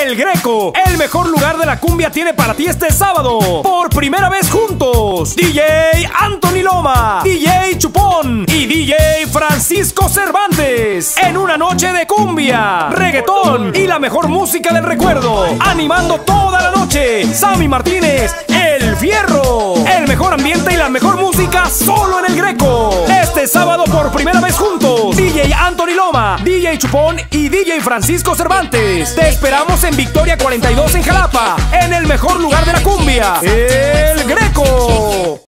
El Greco, el mejor lugar de la cumbia, tiene para ti este sábado, por primera vez juntos, DJ Anthony Loma, DJ Chupón y DJ Francisco Cervantes, en una noche de cumbia, reggaetón y la mejor música del recuerdo, animando toda la noche. Sammy Martínez, El Fierro, el mejor ambiente y la mejor música solo en El Greco. Este sábado por primera vez juntos, DJ Anthony Loma, DJ Chupón y DJ Francisco Cervantes. Te esperamos en Victoria 42 en Jalapa, en el mejor lugar de la cumbia, El Greco.